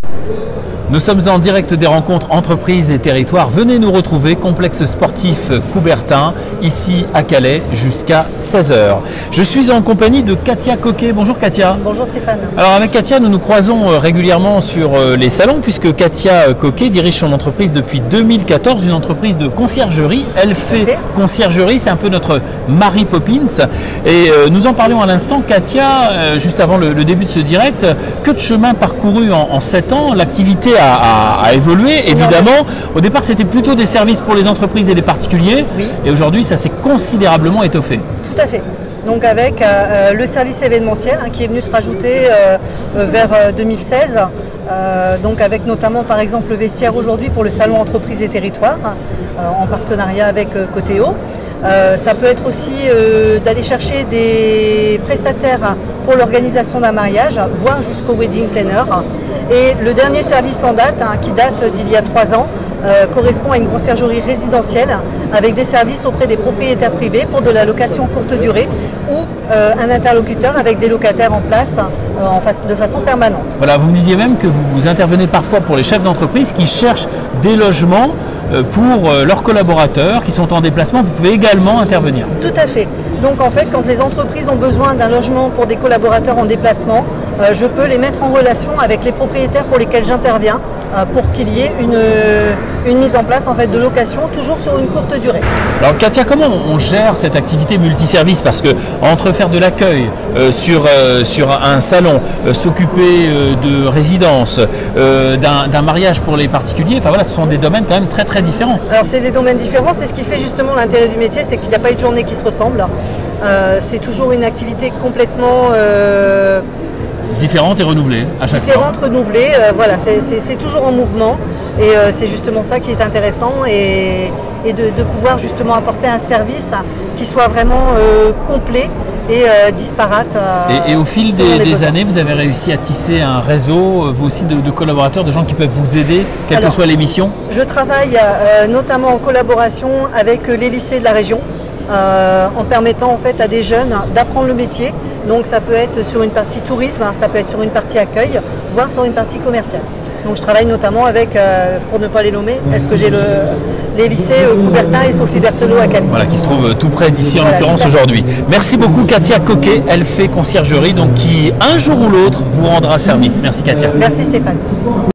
Nous sommes en direct des rencontres entreprises et territoires. Venez nous retrouver, complexe sportif Coubertin, ici à Calais, jusqu'à 16 h. Je suis en compagnie de Katia Coquet. Bonjour Katia. Bonjour Stéphane. Alors avec Katia, nous nous croisons régulièrement sur les salons, puisque Katia Coquet dirige son entreprise depuis 2014, une entreprise de conciergerie. Elle fait conciergerie, c'est un peu notre Mary Poppins. Et nous en parlions à l'instant, Katia, juste avant le début de ce direct. Que de chemin parcouru en 7 ans, l'activité a évolué, évidemment. Au départ, c'était plutôt des services pour les entreprises et les particuliers. Oui. Et aujourd'hui, ça s'est considérablement étoffé. Tout à fait. Donc avec le service événementiel qui est venu se rajouter vers 2016. Donc avec notamment par exemple le vestiaire aujourd'hui pour le salon entreprises et territoires en partenariat avec Coteo. Ça peut être aussi d'aller chercher des prestataires pour l'organisation d'un mariage, voire jusqu'au wedding planner. Et le dernier service en date, qui date d'il y a 3 ans, correspond à une conciergerie résidentielle avec des services auprès des propriétaires privés pour de la location courte durée ou un interlocuteur avec des locataires en place de façon permanente. Voilà, vous me disiez même que vous intervenez parfois pour les chefs d'entreprise qui cherchent des logements pour leurs collaborateurs qui sont en déplacement. Vous pouvez également intervenir. Tout à fait. Donc en fait, quand les entreprises ont besoin d'un logement pour des collaborateurs en déplacement, je peux les mettre en relation avec les propriétaires pour lesquels j'interviens pour qu'il y ait une mise en place en fait, de location, toujours sur une courte durée. Alors Katia, comment on gère cette activité multiservice? Parce que entre faire de l'accueil sur un salon, s'occuper de résidence, d'un mariage pour les particuliers, enfin voilà, ce sont des domaines quand même très très différents. Alors c'est des domaines différents, c'est ce qui fait justement l'intérêt du métier, c'est qu'il n'y a pas une journée qui se ressemble. C'est toujours une activité complètement différente et renouvelée à chaque fois. Différente, renouvelée, voilà, c'est toujours en mouvement et c'est justement ça qui est intéressant et de pouvoir justement apporter un service qui soit vraiment complet et disparate. Et au fil des années, vous avez réussi à tisser un réseau, vous aussi, de collaborateurs, de gens qui peuvent vous aider, quelle que soit l'émission? Je travaille notamment en collaboration avec les lycées de la région. En permettant en fait à des jeunes d'apprendre le métier. Donc ça peut être sur une partie tourisme, ça peut être sur une partie accueil, voire sur une partie commerciale. Donc je travaille notamment avec, pour ne pas les nommer, est-ce que j'ai les lycées Coubertin et Sophie Berthelot à Calais. Voilà, qui se trouve tout près d'ici en l'occurrence aujourd'hui. Merci beaucoup Katia Coquet, elle fait conciergerie, donc qui un jour ou l'autre vous rendra service. Merci Katia. Merci Stéphane.